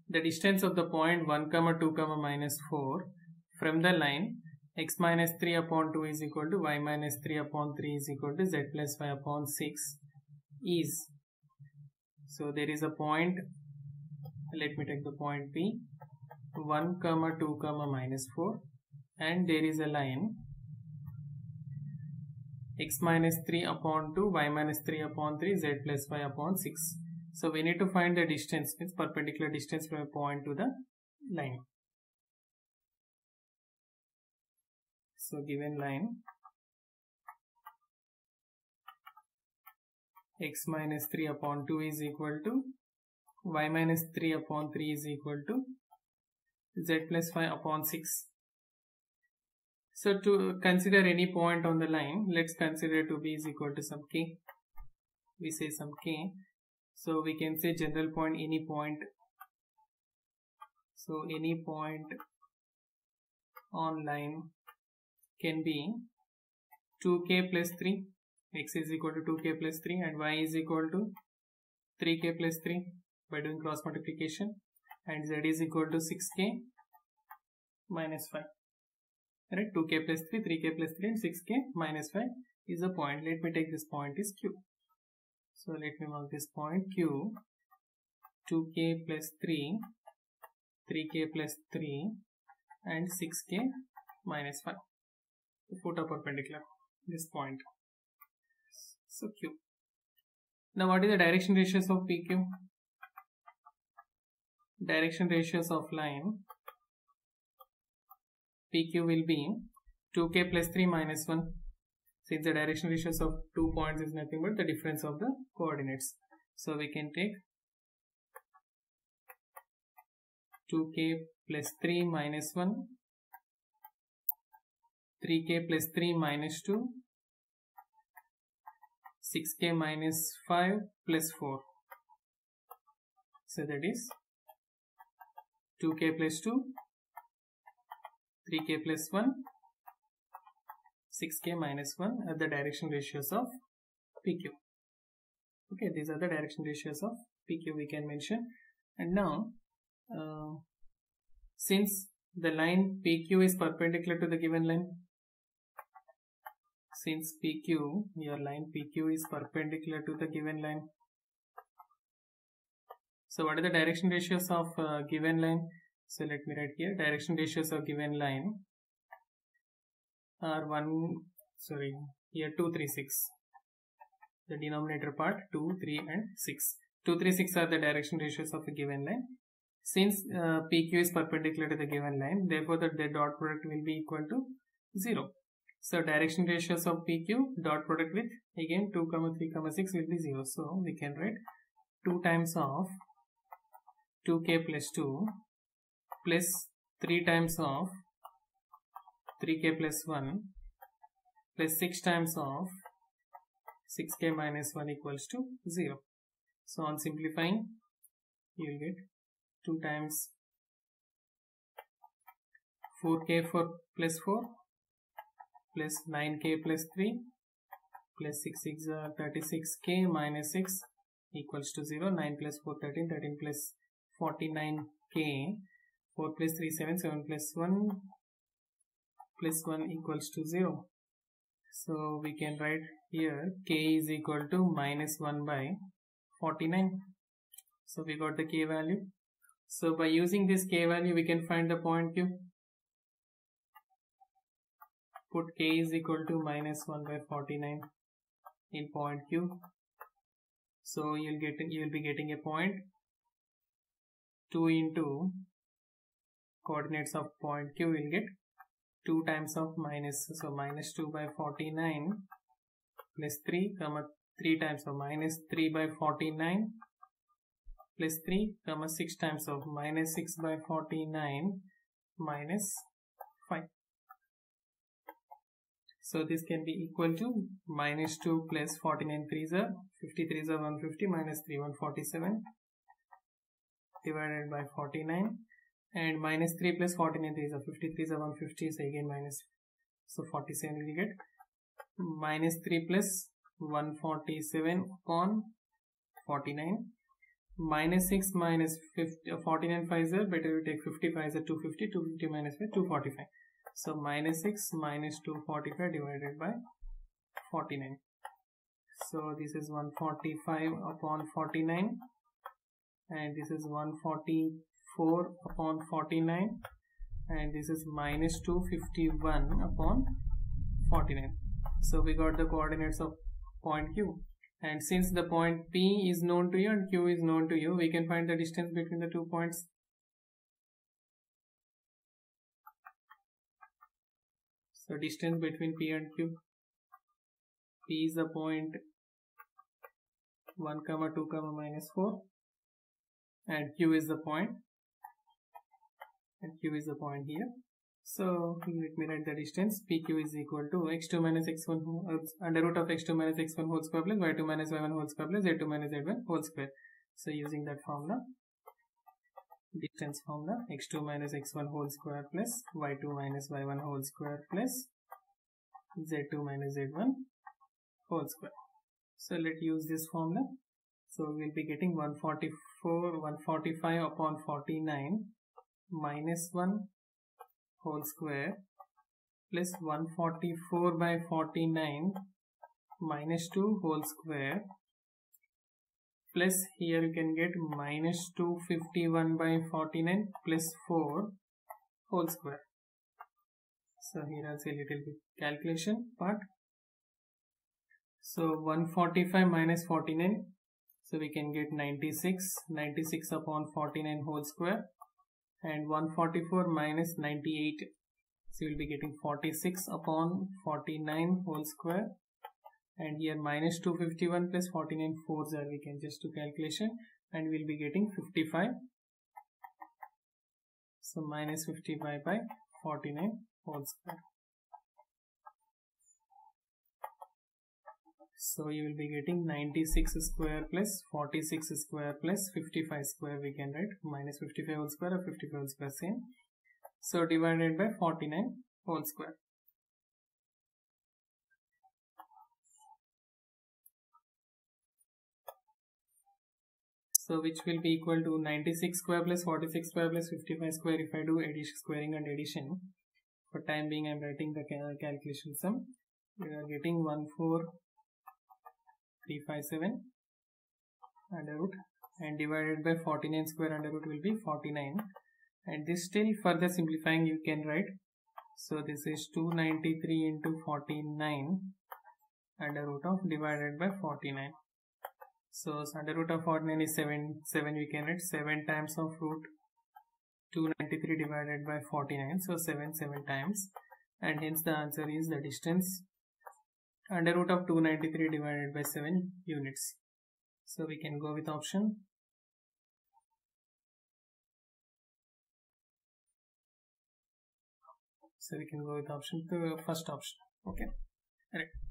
the distance of the point 1, 2, minus 4 from the line x minus 3 upon 2 is equal to y minus 3 upon 3 is equal to z plus 5 upon 6 is. So there is a point, let me take the point P, 1, 2, minus 4, and there is a line x minus 3 upon 2, y minus 3 upon 3, z plus 5 upon 6. So we need to find the distance, means perpendicular distance from a point to the line. So given line x minus 3 upon 2 is equal to y minus 3 upon 3 is equal to z plus 5 upon 6. So to consider any point on the line, let's consider to be is equal to some k. We say some k. So we can say general point, any point. So any point on line can be 2k plus 3, x is equal to 2k plus 3 and y is equal to 3k plus 3 by doing cross multiplication, and z is equal to 6k minus 5. Right, 2k plus 3, 3k plus 3 and 6k minus 5 is a point. Let me take this point is q. So let me mark this point q, 2k plus 3, 3k plus 3 and 6k minus 5. Put a perpendicular this point. So q. Now what is the direction ratios of PQ? Direction ratios of line PQ will be 2k plus 3 minus 1, since the direction ratios of 2 points is nothing but the difference of the coordinates. So we can take 2k plus 3 minus 1, 3k plus 3 minus 2, 6k minus 5 plus 4. So that is 2k plus 2, 3k plus 1, 6k minus 1 are the direction ratios of PQ. Okay, these are the direction ratios of PQ we can mention. And now, since the line PQ is perpendicular to the given line, since PQ, your line PQ is perpendicular to the given line, so what are the direction ratios of given line? So let me write here, direction ratios of given line are 2, 3, 6. The denominator part 2, 3 and 6. 2, 3, 6 are the direction ratios of a given line. Since PQ is perpendicular to the given line, therefore the dot product will be equal to 0. So direction ratios of PQ dot product with again 2, 3, 6 will be 0. So we can write 2 times of 2k plus 2 plus 3 times of 3k plus 1 plus 6 times of 6k minus 1 equals to 0. So on simplifying, you will get 2 times 4k plus 4 plus 9k plus 3 plus 6 6 36k minus 6 equals to 0. 9 plus 4 13, 13 plus 49k, 4 plus 3 7, 7 plus 1 plus 1 equals to 0. So we can write here k is equal to minus 1 by 49. So we got the k value. So by using this k value we can find the point Q. Put k is equal to minus 1 by 49 in point Q. So you will be getting a point 2 into coordinates of point Q will get 2 times of minus, so minus 2 by 49 plus 3 times of minus 3 by 49 plus 3 6 times of minus 6 by 49 minus 5. So this can be equal to minus 2 plus 49 3s are 50 3s are 150 minus 3 147 divided by 49, and minus 3 plus 49 3s are 50 3s are 150, so again minus, so 47 we get minus 3 plus 147 upon 49 minus 6 minus 50, 49 5s are better we take 50 5s are 250, 250 minus 5 245. So minus 6 minus 245 divided by 49. So this is 145 upon 49 and this is 144 upon 49 and this is minus 251 upon 49. So we got the coordinates of point Q, and since the point P is known to you and Q is known to you, we can find the distance between the 2 points. So distance between P and Q, P is the point 1, 2, minus 4 and Q is the point here. So let me write the distance. PQ is equal to x2 minus x1 under root of x2 minus x1 whole square plus y2 minus y1 whole square plus z2 minus z1 whole square. So using that formula, distance formula, x2 minus x1 whole square plus y2 minus y1 whole square plus z2 minus z1 whole square. So let's use this formula. So we will be getting 145 upon 49 minus 1 whole square plus 144 by 49 minus 2 whole square plus here you can get minus 251 by 49 plus 4 whole square. So here I'll say little bit calculation part. So 145 minus 49, so we can get 96 upon 49 whole square, and 144 minus 98, so you will be getting 46 upon 49 whole square, and here minus 251 plus 49 4s are, we can just do calculation and we will be getting 55. So minus 55 by 49 whole square. So you will be getting 96 square plus 46 square plus 55 square, we can write minus 55 whole square or 55 whole square same. So divided by 49 whole square. So which will be equal to 96 square plus 46 square plus 55 square. If I do addition, squaring and addition, for time being I am writing the calculation sum. We are getting 14357 under root, and divided by 49 square under root will be 49, and this still further simplifying you can write. So this is 293 into 49 under root of divided by 49. So under root of 49 is 7 we can write 7 times of root 293 divided by 49, so 7 times, and hence the answer is the distance under root of 293 divided by 7 units. So we can go with option. So we can go with option, the first option. Okay, correct.